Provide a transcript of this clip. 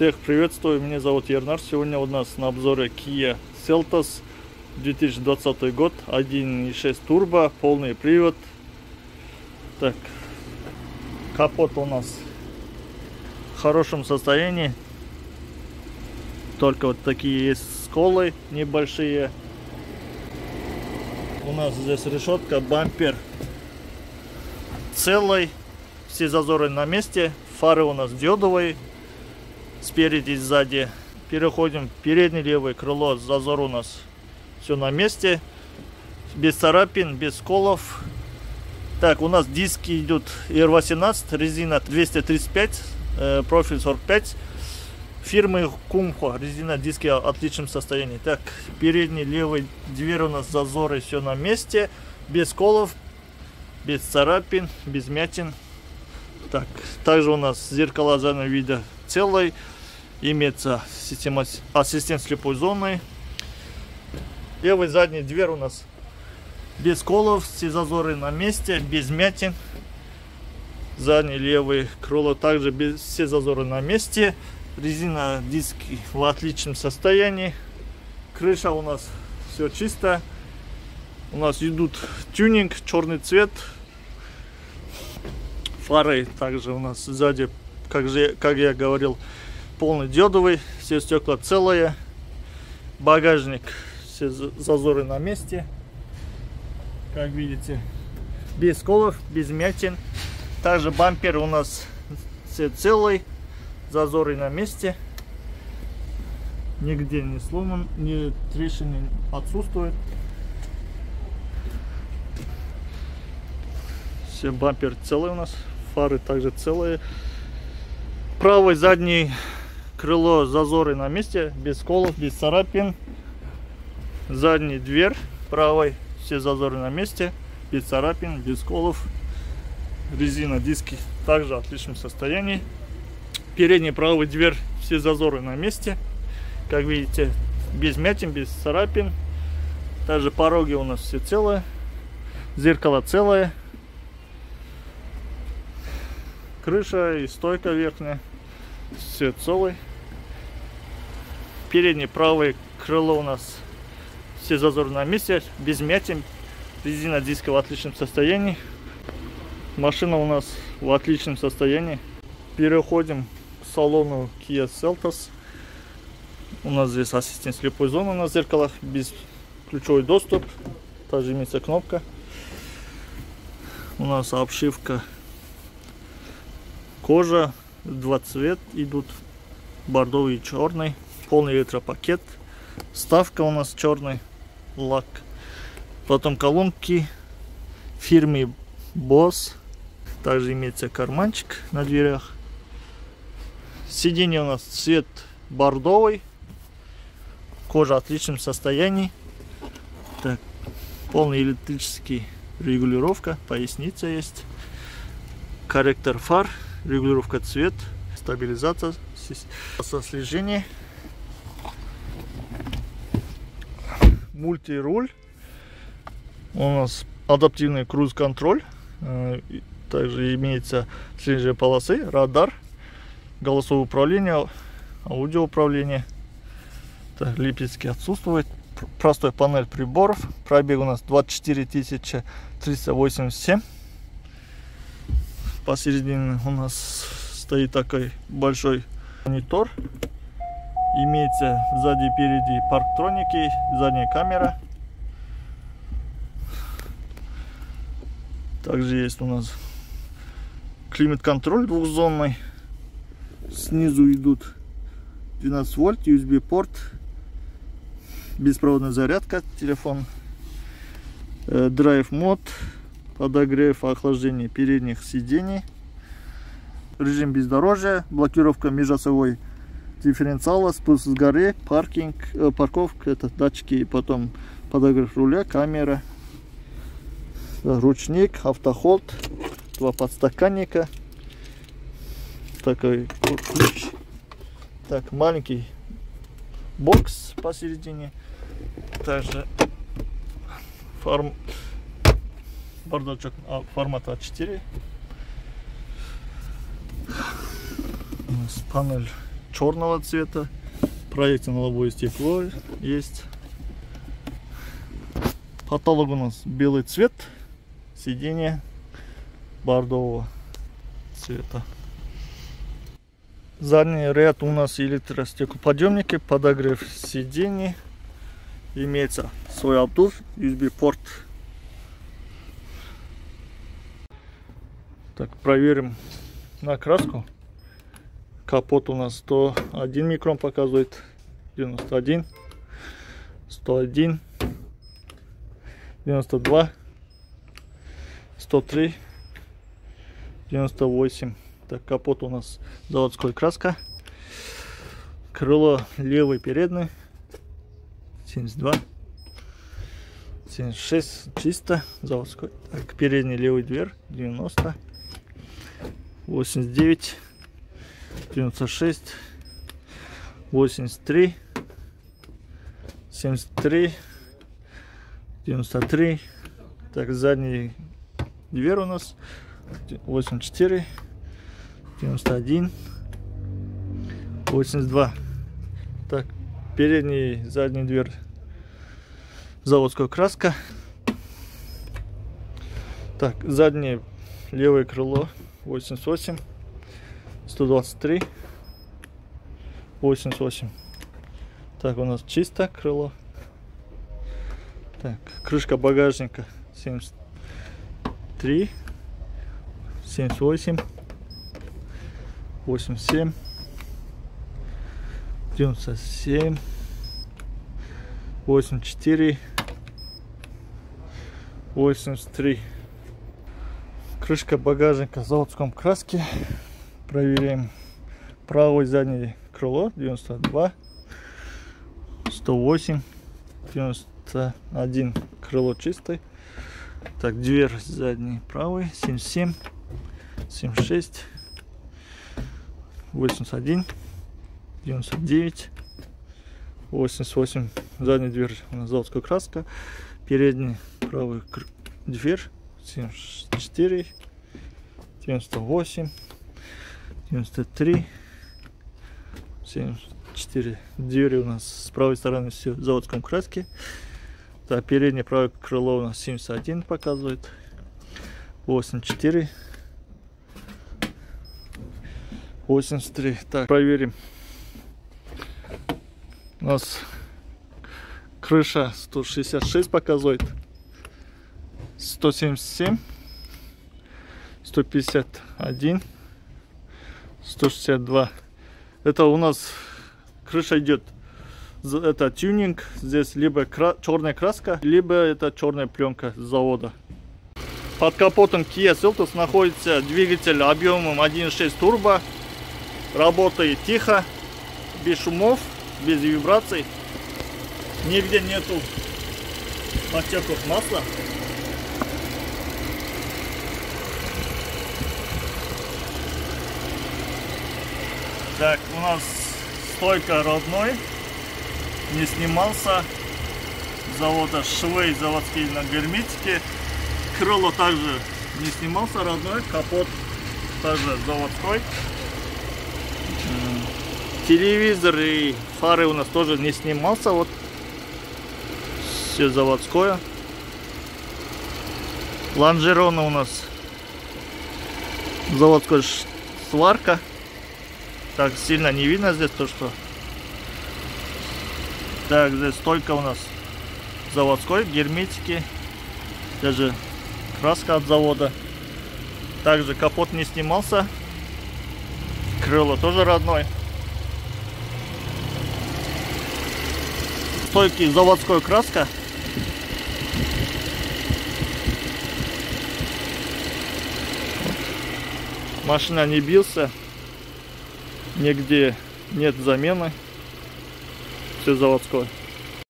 Всех приветствую, меня зовут Ернар. Сегодня у нас на обзоре Kia Seltos 2020 год, 1.6 турбо, полный привод. Так, капот у нас в хорошем состоянии, только вот такие есть сколы небольшие. У нас здесь решетка, бампер целый, все зазоры на месте, фары у нас диодовые. Спереди и сзади. Переходим в переднее левое крыло. Зазор у нас все на месте. Без царапин, без сколов. Так, у нас диски идут R18, резина 235, профиль 45. Фирмы Kumho, резина, диски в отличном состоянии. Так, передний левый дверь у нас зазоры все на месте. Без сколов, без царапин, без мятин. Так, также у нас зеркала заднего вида целый. Имеется система ассистент слепой зоны. Левый задний дверь у нас без сколов, все зазоры на месте, без мятин. Задний левый крыло также без, все зазоры на месте. Резина, диски в отличном состоянии. Крыша у нас все чисто. У нас идут тюнинг, черный цвет. Фары также у нас сзади, как я говорил, полный диодовый, все стекла целые. Багажник, все зазоры на месте, как видите, без сколов, без мятин. Также бампер у нас все целый, зазоры на месте, нигде не сломан, ни трещины отсутствует. Все бампер целый у нас, фары также целые. Правый задний крыло, зазоры на месте, без сколов, без царапин. Задний дверь правой, все зазоры на месте, без царапин, без сколов. Резина, диски также в отличном состоянии. Передний правый дверь, все зазоры на месте, как видите, без мятин, без царапин. Также пороги у нас все целые, зеркало целое. Крыша и стойка верхняя, все целый. Переднее правое крыло у нас все зазоры на месте, без мятин. Резина, диска в отличном состоянии. Машина у нас в отличном состоянии. Переходим к салону Kia Seltos. У нас здесь ассистент слепой зоны на зеркалах, без ключевой доступ. Также имеется кнопка. У нас обшивка кожа, два цвета идут, бордовый и черный. Полный электропакет. Вставка у нас черный лак. Потом колонки фирмы Boss. Также имеется карманчик на дверях. Сиденье у нас цвет бордовый. Кожа в отличном состоянии. Так, полный электрический регулировка. Поясница есть. Корректор фар. Регулировка цвет. Стабилизация. Слежение. Мультируль. У нас адаптивный круиз-контроль. Также имеется слежение полосы, радар, голосовое управление, аудиоуправление. Липецкий отсутствует. Простой панель приборов. Пробег у нас 24 387. Посередине у нас стоит такой большой монитор. Имеется сзади и впереди парктроники, задняя камера. Также есть у нас климат-контроль двухзонный. Снизу идут 12 вольт, USB порт, беспроводная зарядка, телефон, драйв мод, подогрев, охлаждение передних сидений, режим бездорожья, блокировка межосевой дифференциала, спуск с горы, паркинг, парковка, это датчики, и потом подогрев руля, камера, ручник, автохолд, два подстаканника, такой ключ, так, маленький бокс посередине, также бардачок формата А4. У нас панель черного цвета. Проекционное лобовое стекло есть. Потолок у нас белый цвет. Сиденье бордового цвета. Задний ряд у нас электростеклоподъемники, подогрев сидений. Имеется свой обдув, USB порт. Так, проверим накраску. Капот у нас 101 микрон показывает, 91, 101, 92, 103, 98. Так, капот у нас заводской краска. Крыло левый передний 72, 76 чисто заводской. Так, передний левый дверь 90, 89, 96, 83, 73, 93. Так, задний дверь у нас 84, 91, 82. Так, передний, задний дверь заводская краска. Так, заднее левое крыло 88, 123, 88. Так, у нас чисто крыло. Так, крышка багажника 73, 78, 87, 97, 84, 83. Крышка багажника в заводском краске. Проверяем. Правое заднее крыло 92, 108, 91. Крыло чистое. Так, дверь задний правый 77, 76, 81, 99, 88. Задняя дверь у нас заводская краска. Передний правый дверь 74, 98, 93, 74. Двери у нас с правой стороны все в заводском краске. Так, переднее правое крыло у нас 71 показывает, 84, 83. Так, проверим. У нас крыша 166 показывает, 177, 151, 162. Это у нас крыша идет. Это тюнинг. Здесь либо черная краска, либо это черная пленка с завода. Под капотом Kia Seltos находится двигатель объемом 1.6 турбо. Работает тихо, без шумов, без вибраций. Нигде нету подтеков масла. Так, у нас стойка родной, не снимался. Завода швы заводские на герметике. Крыло также не снимался, родной. Капот также заводской. Телевизор и фары у нас тоже не снимался. Вот все заводское. Лонжероны у нас заводская сварка. Так, сильно не видно здесь то, что. Так, здесь стойка у нас заводской, герметики. Даже краска от завода. Также капот не снимался. Крыло тоже родной. Стойки заводская краска. Машина не бился. Нигде нет замены. Все заводское.